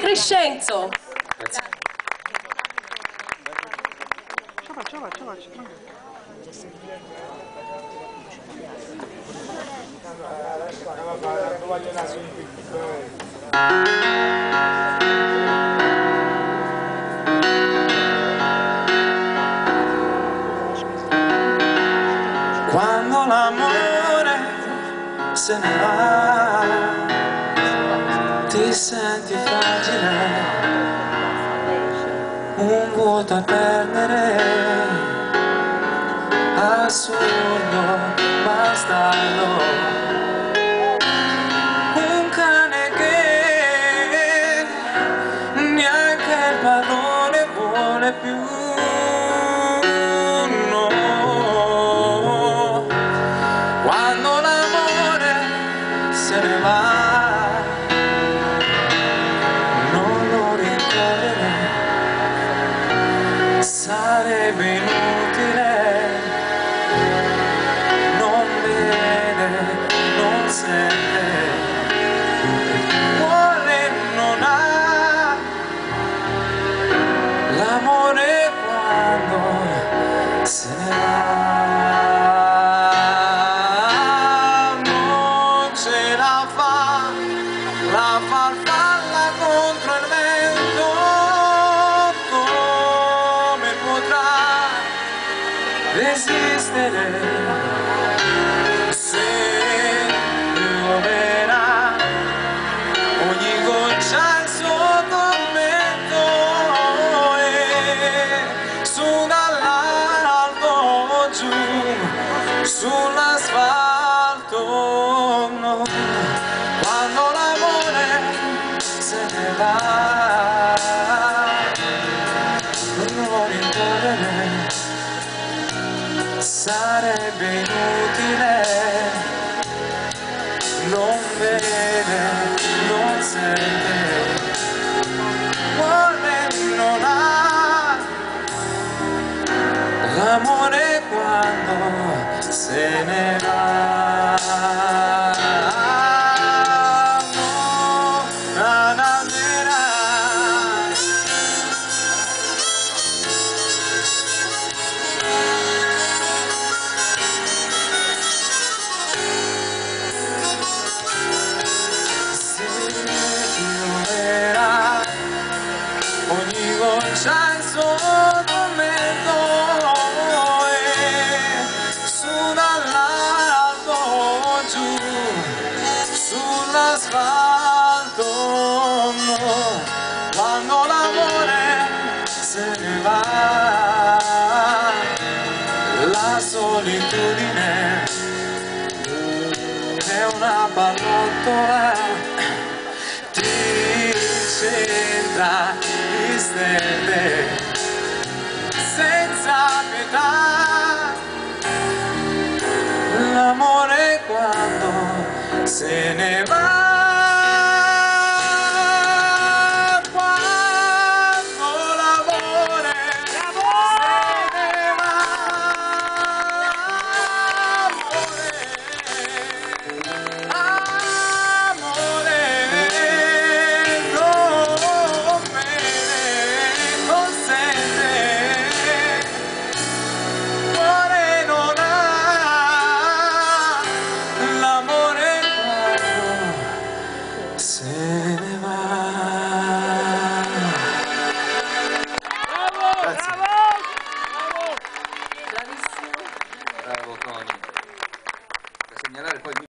Crescenzo. Grazie. Ce la faccio. Quando l'amore se ne va, ti senti fragile, un vuoto a perdere, assurdo, bastardo, un cane che neanche il padrone vuole più. Quando l'amore se ne va, non lo rincorrere, sarebbe inutile, non vede, non sente, vuole, non ha l'amore quando se ne va. La farfalla contro il vento, come potrà resistere se pioverà ogni goccia il suo tormento e su dall'alto giù sull'asfalto. No. Quando l'amore se ne va, non rincorrere, sarebbe inutile, non vede, non sente, vuole, non ha l'amore quando se ne va. Ogni goccia il suo tormento e su dall'alto giù sull'asfalto. No. Quando l'amore se ne va, la solitudine è una pallottola, ti centra, ti stende senza pietà. L'amore quando se ne va. Bravo Tony. Da segnalare poi